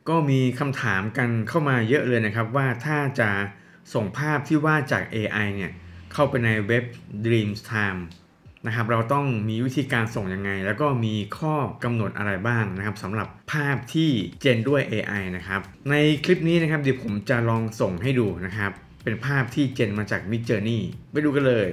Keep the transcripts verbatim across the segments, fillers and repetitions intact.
ก็มีคำถามกันเข้ามาเยอะเลยนะครับว่าถ้าจะส่งภาพที่วาดจาก เอ ไอ เนี่ยเข้าไปในเว็บ Dreamtime นะครับเราต้องมีวิธีการส่งยังไงแล้วก็มีข้อกำหนดอะไรบ้างนะครับสำหรับภาพที่เจนด้วย เอ ไอ นะครับในคลิปนี้นะครับเดี๋ยวผมจะลองส่งให้ดูนะครับเป็นภาพที่เจนมาจาก Midjourney ไปดูกันเลย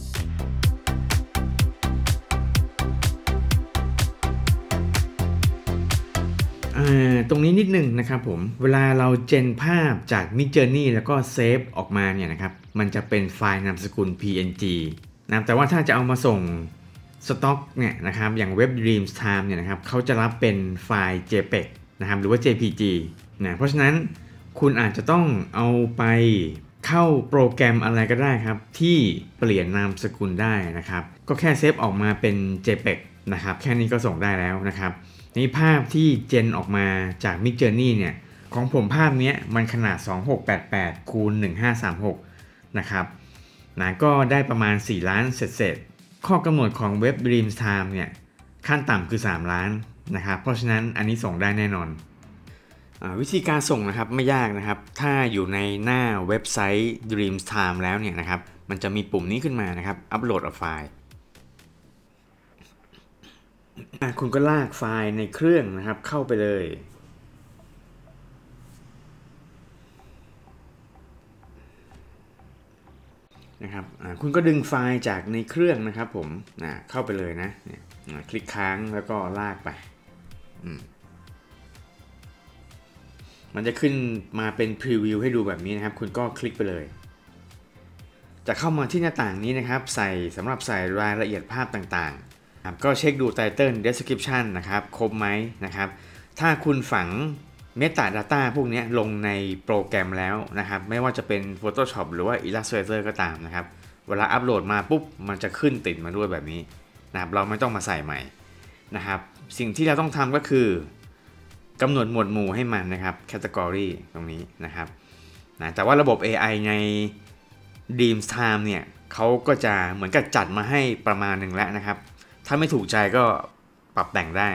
ตรงนี้นิดนึงนะครับผมเวลาเราเจนภาพจาก Midjourney แล้วก็เซฟออกมาเนี่ยนะครับมันจะเป็นไฟล์นามสกุล พี เอ็น จี นะแต่ว่าถ้าจะเอามาส่งสต็อกเนี่ยนะครับอย่างเว็บ Dreamtime เนี่ยนะครับเขาจะรับเป็นไฟล์ เจ พี อี จี นะครับหรือว่า เจ พี จี นะเพราะฉะนั้นคุณอาจจะต้องเอาไปเข้าโปรแกรมอะไรก็ได้ครับที่เปลี่ยนนามสกุลได้นะครับก็แค่เซฟออกมาเป็น เจ พี อี จี นะครับแค่นี้ก็ส่งได้แล้วนะครับนี่ภาพที่เจนออกมาจาก Midjourney เนี่ยของผมภาพนี้มันขนาดสองพันหกร้อยแปดสิบแปดคูณหนึ่งพันห้าร้อยสามสิบหกนะครับนะก็ได้ประมาณสี่ล้านเศษๆข้อกำหนดของเว็บ Dreamtime เนี่ยขั้นต่ำคือสามล้านนะครับเพราะฉะนั้นอันนี้ส่งได้แน่นอนวิธีการส่งนะครับไม่ยากนะครับถ้าอยู่ในหน้าเว็บไซต์ Dreamtime แล้วเนี่ยนะครับมันจะมีปุ่มนี้ขึ้นมานะครับอัปโหลดไฟล์คุณก็ลากไฟล์ในเครื่องนะครับเข้าไปเลยนะครับคุณก็ดึงไฟล์จากในเครื่องนะครับผมนะเข้าไปเลยนะเนี่ยคลิกค้างแล้วก็ลากไปมันจะขึ้นมาเป็นพรีวิวให้ดูแบบนี้นะครับคุณก็คลิกไปเลยจะเข้ามาที่หน้าต่างนี้นะครับใส่สำหรับใส่รายละเอียดภาพต่างๆก็เช็คดู Title Description นะครับครบไหมนะครับถ้าคุณฝัง Metadata พวกนี้ลงในโปรแกรมแล้วนะครับไม่ว่าจะเป็น Photoshop หรือว่า Illustrator ก็ตามนะครับเวลาอัปโหลดมาปุ๊บมันจะขึ้นติดมาด้วยแบบนี้นะครับเราไม่ต้องมาใส่ใหม่นะครับสิ่งที่เราต้องทำก็คือกำหนดหมวดหมู่ให้มันนะครับ Category ตรงนี้นะครับนะแต่ว่าระบบ เอ ไอ ใน Dreamtime เนี่ยเขาก็จะเหมือนกับจัดมาให้ประมาณหนึ่งแล้วนะครับถ้าไม่ถูกใจก็ปรับแต่งได้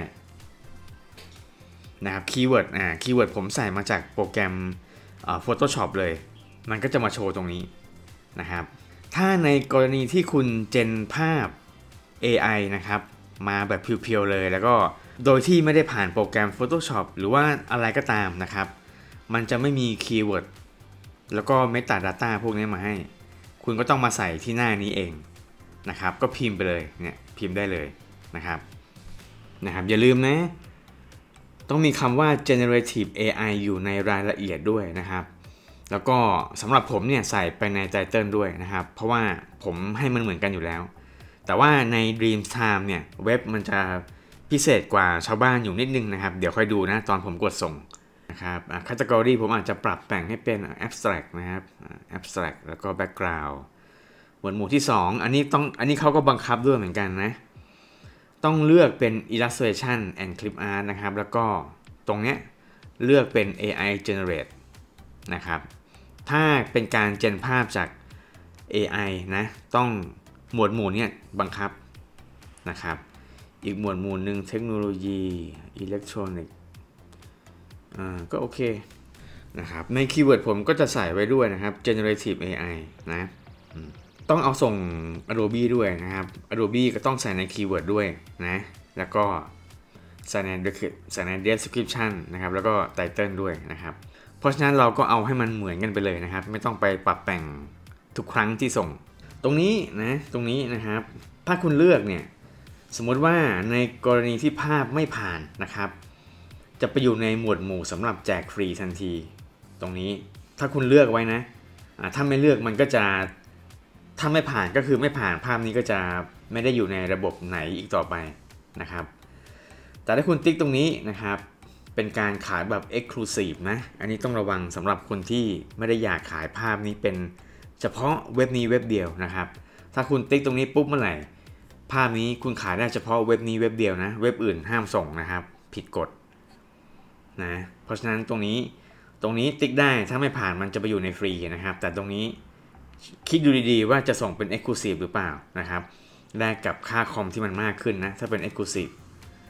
นะครับคีย์เวิร์ดอ่าคีย์เวิร์ดผมใส่มาจากโปรแกรม Photoshop เลยมันก็จะมาโชว์ตรงนี้นะครับถ้าในกรณีที่คุณเจนภาพ เอ ไอ นะครับมาแบบเพียวๆเลยแล้วก็โดยที่ไม่ได้ผ่านโปรแกรม Photoshop หรือว่าอะไรก็ตามนะครับมันจะไม่มีคีย์เวิร์ดแล้วก็ Metadata พวกนี้มาให้คุณก็ต้องมาใส่ที่หน้านี้เองนะครับก็พิมพ์ไปเลยเนี่ยพิมพ์ได้เลยนะครับนะครับอย่าลืมนะต้องมีคำว่า generative เอ ไอ อยู่ในรายละเอียดด้วยนะครับแล้วก็สำหรับผมเนี่ยใส่ไปใน title ด้วยนะครับเพราะว่าผมให้มันเหมือนกันอยู่แล้วแต่ว่าใน Dreamtime เนี่ยเว็บมันจะพิเศษกว่าชาวบ้านอยู่นิดนึงนะครับเดี๋ยวค่อยดูนะตอนผมกดส่งนะครับ category ผมอาจจะปรับแต่งให้เป็น abstract นะครับ abstract แล้วก็ background หมวดหมู่ที่สองอันนี้ต้องอันนี้เขาก็บังคับด้วยเหมือนกันนะต้องเลือกเป็น illustration and clip art นะครับแล้วก็ตรงเนี้ยเลือกเป็น เอ ไอ generate นะครับถ้าเป็นการเจนภาพจาก เอ ไอ นะต้องหมวดหมู่เนี่ยบังคับนะครับอีกหมวดหมู่หนึ่งเทคโนโลยีอิเล็กทรอนิกส์อ่าก็โอเคนะครับในคีย์เวิร์ดผมก็จะใส่ไว้ด้วยนะครับ generative เอ ไอ นะต้องเอาส่ง Adobe ด้วยนะครับ Adobe ก็ต้องใส่ในคีย์เวิร์ดด้วยนะแล้วก็ใส่ในใส่ใน description นะครับแล้วก็ title ด้วยนะครับเพราะฉะนั้นเราก็เอาให้มันเหมือนกันไปเลยนะครับไม่ต้องไปปรับแต่งทุกครั้งที่ส่งตรงนี้นะตรงนี้นะครับถ้าคุณเลือกเนี่ยสมมติว่าในกรณีที่ภาพไม่ผ่านนะครับจะไปอยู่ในหมวดหมู่สำหรับแจกฟรีทันทีตรงนี้ถ้าคุณเลือกไว้นะถ้าไม่เลือกมันก็จะถ้าไม่ผ่านก็คือไม่ผ่านภาพนี้ก็จะไม่ได้อยู่ในระบบไหนอีกต่อไปนะครับแต่ถ้าคุณติ๊กตรงนี้นะครับเป็นการขายแบบ Exclusive นะอันนี้ต้องระวังสำหรับคนที่ไม่ได้อยากขายภาพนี้เป็นเฉพาะเว็บนี้เว็บเดียวนะครับถ้าคุณติ๊กตรงนี้ปุ๊บเมื่อไหร่ภาพนี้คุณขายได้เฉพาะเว็บนี้เว็บเดียวนะเว็บอื่นห้ามส่งนะครับผิดกฎนะเพราะฉะนั้นตรงนี้ตรงนี้ติ๊กได้ถ้าไม่ผ่านมันจะไปอยู่ในฟรีนะครับแต่ตรงนี้คิดดูดีๆว่าจะส่งเป็น Exclusive หรือเปล่านะครับแลกกับค่าคอมที่มันมากขึ้นนะถ้าเป็น Exclusive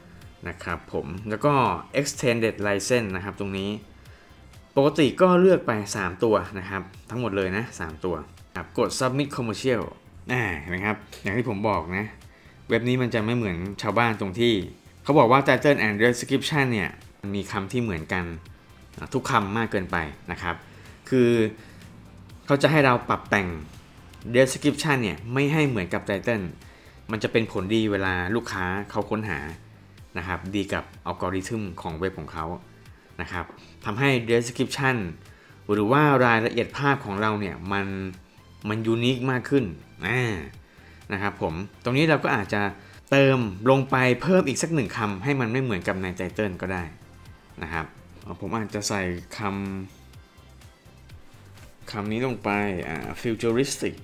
นะครับผมแล้วก็ extended license นะครับตรงนี้ปกติก็เลือกไปสามตัวนะครับทั้งหมดเลยนะสามตัวครับกด submit commercial อ่าเห็นไหมครับอย่างที่ผมบอกนะเว็บนี้มันจะไม่เหมือนชาวบ้านตรงที่เขาบอกว่า title and description เนี่ยมีคำที่เหมือนกันทุกคำมากเกินไปนะครับคือเขาจะให้เราปรับแต่ง description เนี่ยไม่ให้เหมือนกับ title มันจะเป็นผลดีเวลาลูกค้าเขาค้นหานะครับดีกับอัลกอริทึมของเว็บของเขานะครับทำให้ description หรือว่ารายละเอียดภาพของเราเนี่ยมันมันยูนิคมากขึ้นนะครับผมตรงนี้เราก็อาจจะเติมลงไปเพิ่มอีกสักหนึ่งคำให้มันไม่เหมือนกับในไตเติลก็ได้นะครับผมอาจจะใส่คำคำนี้ลงไปอ่า futuristic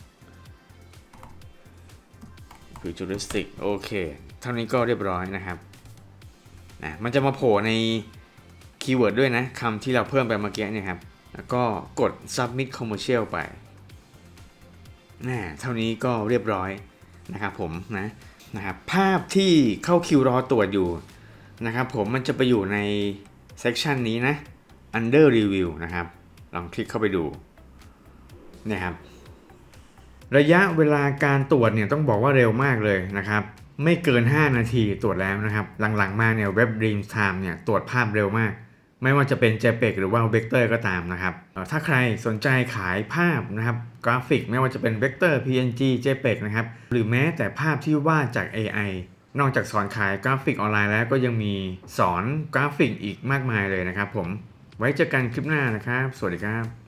futuristic โอเคเท่านี้ก็เรียบร้อยนะครับนะมันจะมาโผล่ในคีย์เวิร์ดด้วยนะคำที่เราเพิ่มไปเมื่อกี้เนี่ยครับแล้วก็กด submit commercial ไปนะเท่านี้ก็เรียบร้อยนะครับผมนะนะครับภาพที่เข้าคิวรอตรวจอยู่นะครับผมมันจะไปอยู่ใน section นี้นะ under review นะครับลองคลิกเข้าไปดูเนี่ยครับระยะเวลาการตรวจเนี่ยต้องบอกว่าเร็วมากเลยนะครับไม่เกินห้านาทีตรวจแล้วนะครับหลังๆมาเนี่ยเว็บ Dream Time เนี่ยตรวจภาพเร็วมากไม่ว่าจะเป็น เจ พี อี จี หรือว่า Vector ก็ตามนะครับถ้าใครสนใจขายภาพนะครับกราฟิกไม่ว่าจะเป็น Vector พี เอ็น จี เจ พี อี จี นะครับหรือแม้แต่ภาพที่วาดจาก เอ ไอ นอกจากสอนขายกราฟิกออนไลน์แล้วก็ยังมีสอนกราฟิกอีกมากมายเลยนะครับผมไว้เจอกันคลิปหน้านะครับสวัสดีครับ